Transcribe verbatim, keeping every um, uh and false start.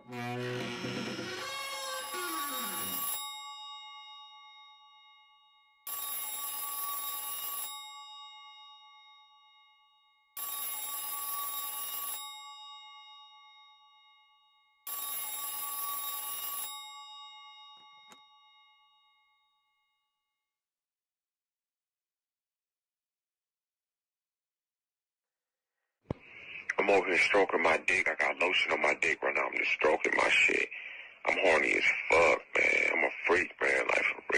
I'm over here stroking my dick. I got lotion on my dick right now. I'm just stroking my shit. I'm horny as fuck, man. I'm a freak, man. Like,